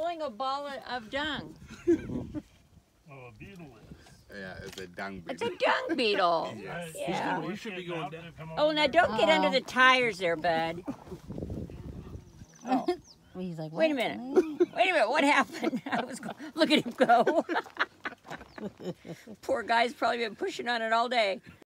rolling a ball of dung. Oh, a beetle is. Yeah, it's a dung It's beetle. a dung beetle. Yes. Yeah. He should be going down. Oh, now don't get under the tires there, bud. Oh. He's like, Wait a minute. Wait a minute. What happened? Look at him go. Poor guy's probably been pushing on it all day.